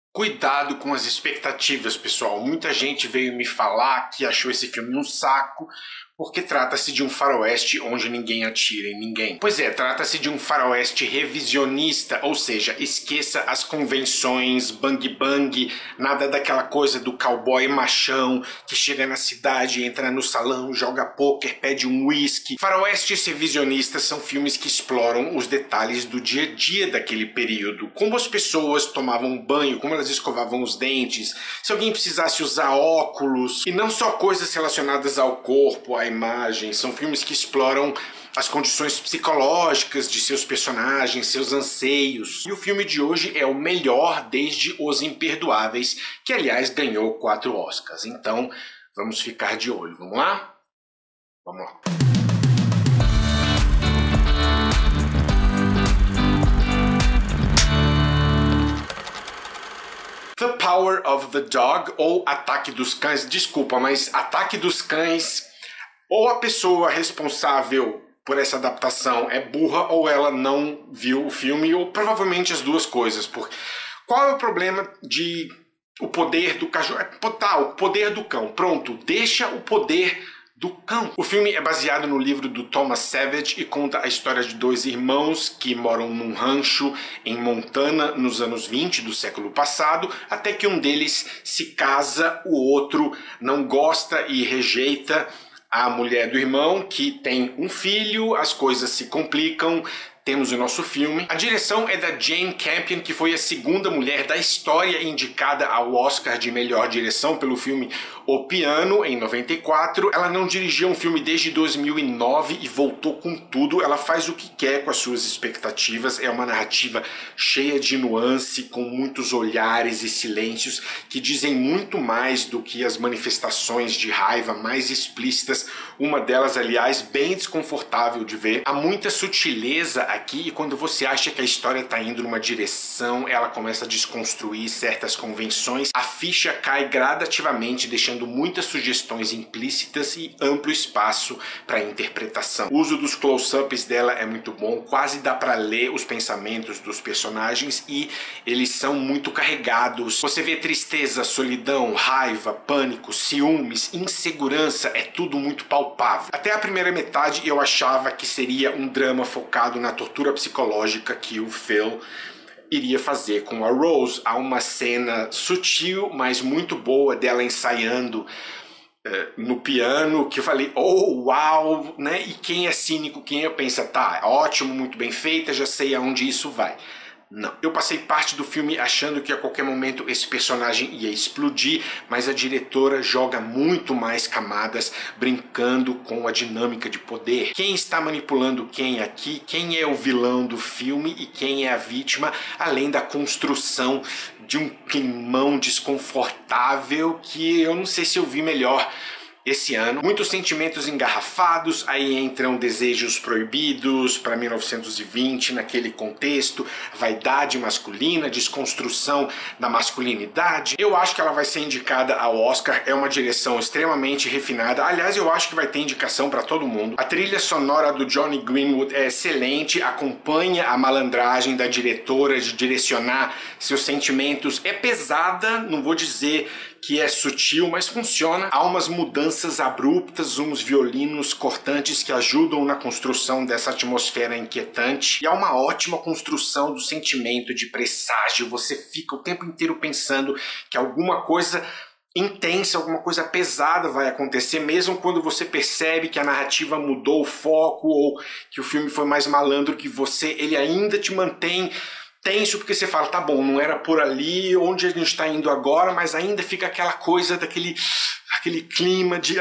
Cuidado com as expectativas, pessoal. Muita gente veio me falar que achou esse filme um saco porque trata-se de um faroeste onde ninguém atira em ninguém. Pois é, trata-se de um faroeste revisionista, ou seja, esqueça as convenções, bang bang, nada daquela coisa do cowboy machão que chega na cidade, entra no salão, joga pôquer, pede um whisky. Faroestes revisionistas são filmes que exploram os detalhes do dia a dia daquele período, como as pessoas tomavam banho, como elas escovavam os dentes, se alguém precisasse usar óculos, e não só coisas relacionadas ao corpo, à imagem. São filmes que exploram as condições psicológicas de seus personagens, seus anseios. E o filme de hoje é o melhor desde Os Imperdoáveis, que aliás ganhou 4 Oscars. Então vamos ficar de olho. Vamos lá? Vamos lá. The Power of the Dog, ou Ataque dos Cães. Desculpa, mas Ataque dos Cães, ou a pessoa responsável por essa adaptação é burra, ou ela não viu o filme, ou provavelmente as duas coisas. Porque qual é o problema de o poder do cachorro? O poder do cão. Pronto, deixa o poder do cão. O filme é baseado no livro do Thomas Savage e conta a história de 2 irmãos que moram num rancho em Montana nos anos 20 do século passado, até que um deles se casa, o outro não gosta e rejeita a mulher do irmão, que tem um filho, as coisas se complicam. Temos o nosso filme. A direção é da Jane Campion, que foi a segunda mulher da história indicada ao Oscar de melhor direção pelo filme O Piano, em 94. Ela não dirigia um filme desde 2009 e voltou com tudo. Ela faz o que quer com as suas expectativas. É uma narrativa cheia de nuance, com muitos olhares e silêncios que dizem muito mais do que as manifestações de raiva mais explícitas. Uma delas, aliás, bem desconfortável de ver. Há muita sutileza aqui, e quando você acha que a história está indo numa direção, ela começa a desconstruir certas convenções. A ficha cai gradativamente, deixando muitas sugestões implícitas e amplo espaço para interpretação. O uso dos close-ups dela é muito bom, quase dá para ler os pensamentos dos personagens e eles são muito carregados. Você vê tristeza, solidão, raiva, pânico, ciúmes, insegurança, é tudo muito palpável. Até a primeira metade eu achava que seria um drama focado na tortura psicológica que o Phil iria fazer com a Rose. Há uma cena sutil, mas muito boa dela ensaiando no piano, que eu falei, oh, uau, né? E quem é cínico, quem pensa, tá, ótimo, muito bem feita, já sei aonde isso vai. Não, eu passei parte do filme achando que a qualquer momento esse personagem ia explodir, mas a diretora joga muito mais camadas, brincando com a dinâmica de poder. Quem está manipulando quem aqui, quem é o vilão do filme e quem é a vítima, além da construção de um climão desconfortável que eu não sei se eu vi melhor esse ano. Muitos sentimentos engarrafados, aí entram desejos proibidos para 1920 naquele contexto, vaidade masculina, desconstrução da masculinidade. Eu acho que ela vai ser indicada ao Oscar, é uma direção extremamente refinada. Aliás, eu acho que vai ter indicação para todo mundo. A trilha sonora do Jonny Greenwood é excelente, acompanha a malandragem da diretora de direcionar seus sentimentos. É pesada, não vou dizer que é sutil, mas funciona. Há umas mudanças abruptas, uns violinos cortantes que ajudam na construção dessa atmosfera inquietante. E há uma ótima construção do sentimento de presságio. Você fica o tempo inteiro pensando que alguma coisa intensa, alguma coisa pesada vai acontecer, mesmo quando você percebe que a narrativa mudou o foco ou que o filme foi mais malandro que você, ele ainda te mantém tenso, porque você fala, tá bom, não era por ali onde a gente está indo agora, mas ainda fica aquela coisa daquele clima de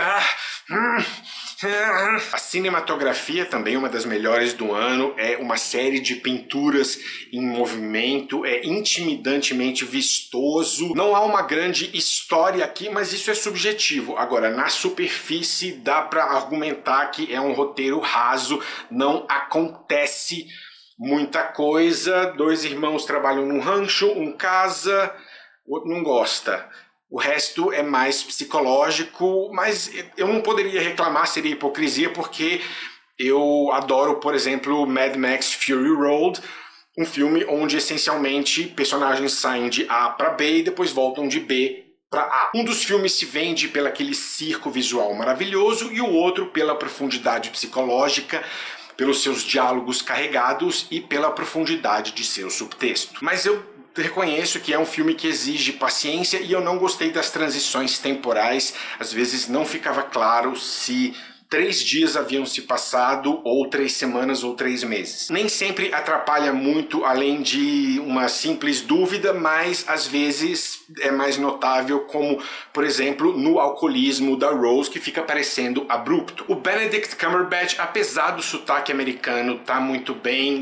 A cinematografia, também uma das melhores do ano, é uma série de pinturas em movimento, é intimidantemente vistoso. Não há uma grande história aqui, mas isso é subjetivo. Agora, na superfície, dá para argumentar que é um roteiro raso, não acontece muita coisa. 2 irmãos trabalham num rancho, um casa, o outro não gosta. O resto é mais psicológico, mas eu não poderia reclamar, seria hipocrisia, porque eu adoro, por exemplo, Mad Max Fury Road, um filme onde essencialmente personagens saem de A para B e depois voltam de B para A. Um dos filmes se vende pelo aquele circo visual maravilhoso e o outro pela profundidade psicológica, pelos seus diálogos carregados e pela profundidade de seu subtexto. Mas eu reconheço que é um filme que exige paciência e eu não gostei das transições temporais. Às vezes não ficava claro se 3 dias haviam se passado, ou 3 semanas, ou 3 meses. Nem sempre atrapalha muito, além de uma simples dúvida, mas às vezes é mais notável, como, por exemplo, no alcoolismo da Rose, que fica parecendo abrupto. O Benedict Cumberbatch, apesar do sotaque americano, tá muito bem.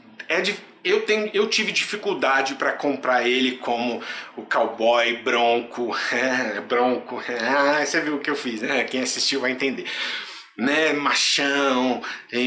Eu tive dificuldade para comprar ele como o cowboy bronco. Bronco. Você viu o que eu fiz, né? Quem assistiu vai entender. Né, machão,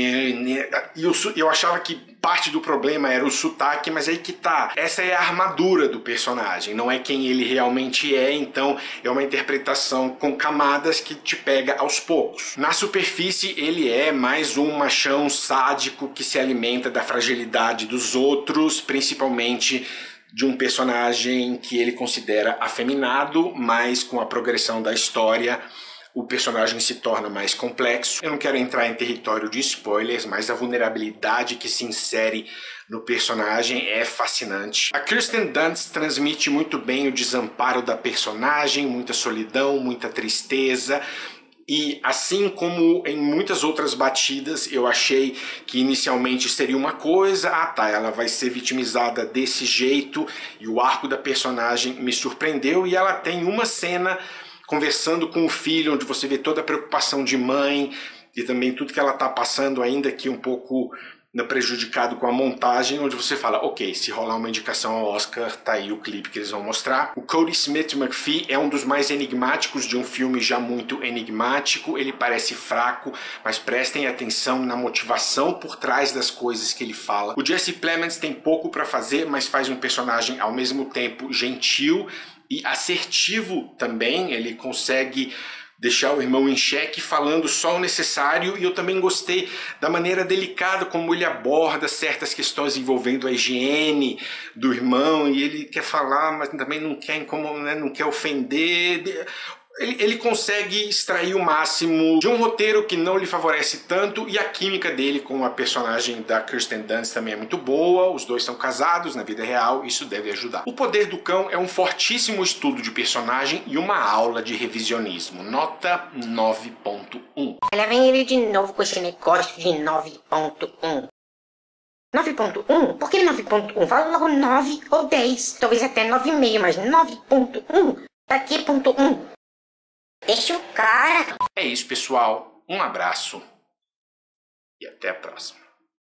eu achava que parte do problema era o sotaque, mas aí que tá, essa é a armadura do personagem, não é quem ele realmente é, então é uma interpretação com camadas que te pega aos poucos. Na superfície ele é mais um machão sádico que se alimenta da fragilidade dos outros, principalmente de um personagem que ele considera afeminado, mas com a progressão da história o personagem se torna mais complexo. Eu não quero entrar em território de spoilers, mas a vulnerabilidade que se insere no personagem é fascinante. A Kirsten Dunst transmite muito bem o desamparo da personagem, muita solidão, muita tristeza. E assim como em muitas outras batidas, eu achei que inicialmente seria uma coisa, ela vai ser vitimizada desse jeito, e o arco da personagem me surpreendeu, e ela tem uma cena conversando com o filho, onde você vê toda a preocupação de mãe e também tudo que ela está passando, ainda que um pouco prejudicado com a montagem, onde você fala, ok, se rolar uma indicação ao Oscar, tá aí o clipe que eles vão mostrar. O Cody Smith McPhee é um dos mais enigmáticos de um filme já muito enigmático. Ele parece fraco, mas prestem atenção na motivação por trás das coisas que ele fala. O Jesse Plemons tem pouco para fazer, mas faz um personagem ao mesmo tempo gentil e assertivo também. Ele consegue deixar o irmão em xeque falando só o necessário, e eu também gostei da maneira delicada como ele aborda certas questões envolvendo a higiene do irmão, e ele quer falar, mas também não quer incomodar, né? Não quer ofender. Ele consegue extrair o máximo de um roteiro que não lhe favorece tanto, e a química dele com a personagem da Kirsten Dunst também é muito boa. Os dois são casados na vida real, isso deve ajudar. O Poder do Cão é um fortíssimo estudo de personagem e uma aula de revisionismo. Nota 9.1. Ela vem ele de novo com esse negócio de 9.1. 9.1? Por que 9.1? Fala logo 9 ou 10, talvez até 9,5, mas 9.1? Pra que ponto 1? Deixa o cara. É isso, pessoal. Um abraço e até a próxima.